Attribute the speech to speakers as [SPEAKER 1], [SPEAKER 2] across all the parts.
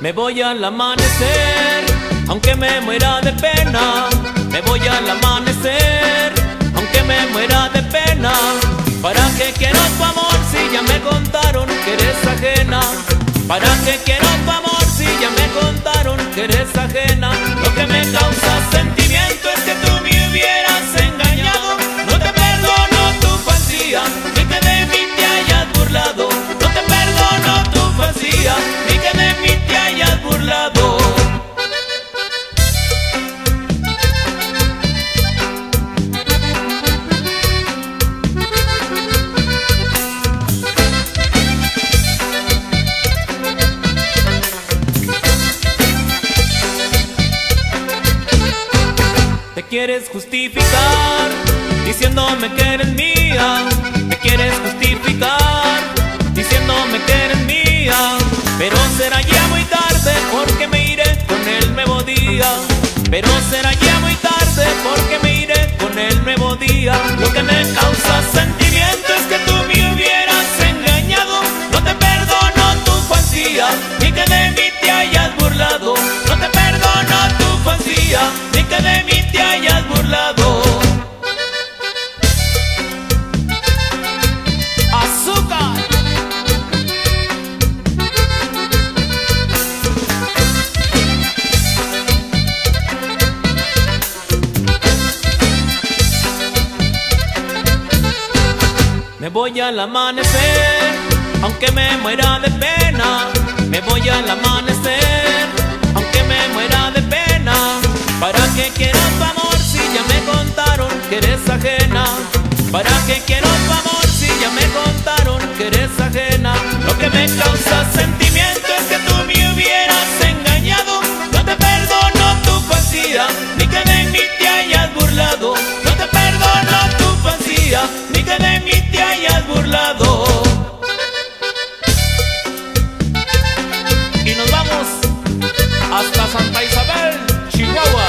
[SPEAKER 1] Me voy al amanecer, aunque me muera de pena. Me voy al amanecer, aunque me muera de pena. ¿Para qué quiero tu amor si ya me contaron que eres ajena? ¿Para qué quiero tu amor si ya me contaron que eres ajena? Lo que me causa sentimiento es que tú me hubieras engañado. No te perdono tu fantasía, ni que de mí te hayas burlado. No te perdono tu fantasía, ni que de mí te hayas burlado. Te quieres justificar diciéndome que eres mía. Te quieres justificar diciéndome que eres mía. Pero será ya muy tarde porque me iré con el nuevo día. Pero será ya muy tarde porque me iré con el nuevo día. Lo que me causa sentimiento es que tú me hubieras engañado. No te perdono tu fantasía, ni que de mí te hayas burlado. No te perdono tu fantasía, ni que de mí te hayas burlado. ¡Azúcar! Me voy al amanecer, aunque me muera de pena. Me voy al amanecer, aunque me muera de pena. ¿Para qué quiero tu amor si ya me contaron que eres ajena? ¿Para qué quiero tu amor si ya me contaron que eres ajena? Lo que me causa sentimiento es que tú me hubieras engañado. No te perdono tu fantasía, ni que de mí te hayas burlado. No te perdono tu fantasía, ni que de mí te hayas burlado. Y nos vamos hasta Santa Isabel, Chihuahua.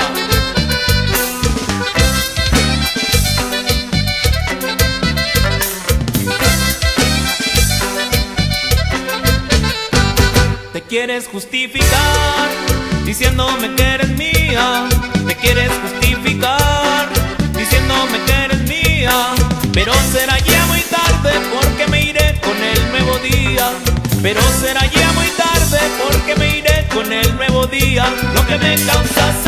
[SPEAKER 1] Te quieres justificar diciéndome que eres mía. Te quieres justificar diciéndome que eres mía. Pero será ya muy tarde porque me iré con el nuevo día. Pero será ya muy tarde porque me iré con el nuevo día. Lo que me causa